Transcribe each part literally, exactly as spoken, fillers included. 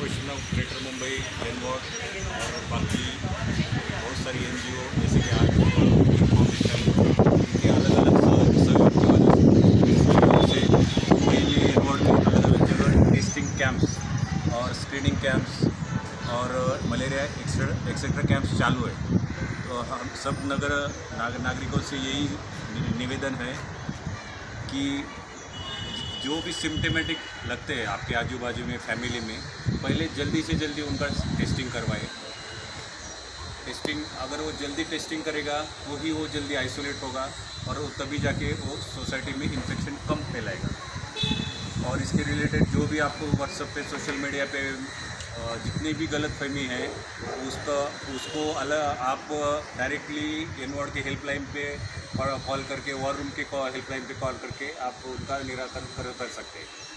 Association of greater Mumbai एनवॉर्ड और बाकी बहुत सारी एन जी ओ जैसे कि आज फाउंडेशन इनके अलग अलग सहयोग की वजह से मुंबई एनवॉर्ड में अलग अलग जगह टेस्टिंग कैंप्स और स्क्रीनिंग कैंप्स और मलेरिया एक्सेट्रा कैंप्स चालू है। तो हम सब नगर नाग, नागरिकों से यही निवेदन है कि जो भी सिम्टमेटिक लगते हैं आपके आजू बाजू में फैमिली में, पहले जल्दी से जल्दी उनका टेस्टिंग करवाएं। टेस्टिंग अगर वो जल्दी टेस्टिंग करेगा वो ही वो जल्दी आइसोलेट होगा और वो तभी जाके वो सोसाइटी में इन्फेक्शन कम फैलाएगा। और इसके रिलेटेड जो भी आपको व्हाट्सएप पे सोशल मीडिया पे जितनी भी गलत फहमी है उसका उसको अलग आप डायरेक्टली एनवॉर्ड के हेल्पलाइन पे कॉल करके वॉर रूम के हेल्पलाइन पे कॉल करके आप उनका निराकरण कर कर सकते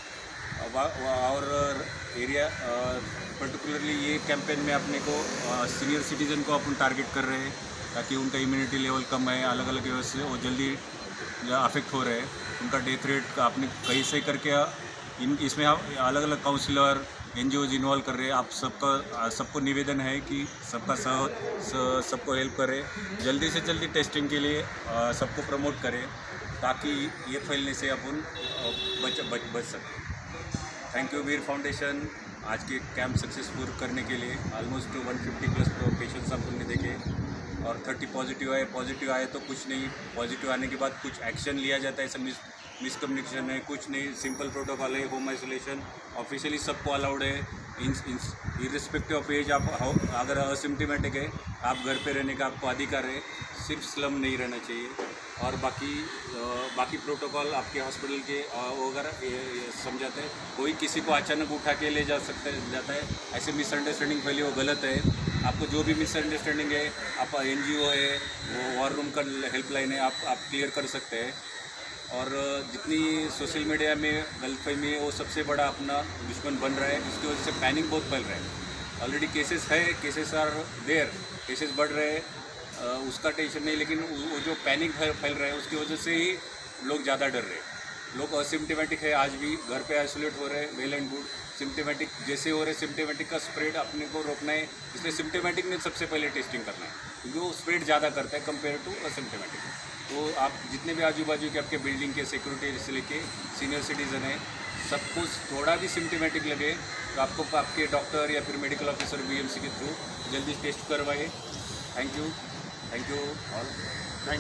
हैं। और एरिया पर्टिकुलरली ये कैंपेन में अपने को सीनियर सिटीज़न को अपन टारगेट कर रहे हैं ताकि उनका इम्यूनिटी लेवल कम है, अलग अलग वजह से वो जल्दी अफेक्ट हो रहे हैं, उनका डेथ रेट आपने कहीं से करके इन इसमें आप अलग अलग काउंसलर एन जी ओज इन्वॉल्व कर रहे हैं। आप सबका सबको निवेदन है कि सबका सह सबको हेल्प करें, जल्दी से जल्दी टेस्टिंग के लिए सबको प्रमोट करें ताकि ये फैलने से अपन बच बच बच सकें। थैंक यू वीर फाउंडेशन आज के कैंप सक्सेसफुल करने के लिए। Almost one fifty plus patients अपन ने देखे और थर्टी पॉजिटिव आए। पॉजिटिव आए तो कुछ नहीं, पॉजिटिव आने के बाद कुछ एक्शन लिया जाता है, सब मिस मिसकम्युनिकेशन है, कुछ नहीं, सिंपल प्रोटोकॉल है, होम आइसोलेशन ऑफिशियली सबको अलाउड है। इन इरिस्पेक्टिव ऑफ एज आप अगर असिम्टोमेटिक है आप घर पे रहने का आपको अधिकार है, सिर्फ स्लम नहीं रहना चाहिए। और बाकी बाकी प्रोटोकॉल आपके हॉस्पिटल के वगैरह समझाते हैं। कोई किसी को अचानक उठा के ले जा सकता है जाता है, ऐसे मिसअंडरस्टैंडिंग फैली वो गलत है। आपको जो भी मिसअंडरस्टैंडिंग है, आप एन जी ओ है, वो वॉर रूम का हेल्पलाइन है, आप आप क्लियर कर सकते हैं। और जितनी सोशल मीडिया में गलतफहमी है वो सबसे बड़ा अपना दुश्मन बन रहा है, इसकी वजह से पैनिक बहुत फैल रहा है। ऑलरेडी केसेस है, केसेस आर देयर, केसेस बढ़ रहे हैं, उसका टेंशन नहीं, लेकिन वो जो पैनिक फैल रहा है उसकी वजह से ही लोग ज़्यादा डर रहे हैं। लोग असिम्टोमेटिक है आज भी घर पे आइसोलेट हो रहे हैं, वेल एंड गुड। सिम्टोमेटिक जैसे हो रहे हैं, सिम्टोमेटिक का स्प्रेड अपने को रोकना है, इसलिए सिम्टोमेटिक ने सबसे पहले टेस्टिंग करना है क्योंकि वो स्प्रेड ज़्यादा करता है कंपेयर टू असिम्टोमेटिक। तो आप जितने भी आजू बाजू के आपके बिल्डिंग के सिक्योरिटी से लेके सीनियर सिटीज़न है, सबको थोड़ा भी सिम्टोमेटिक लगे तो आपको आपके डॉक्टर या फिर medical officer B M C के थ्रू जल्दी टेस्ट करवाइए। Thank you, thank you all.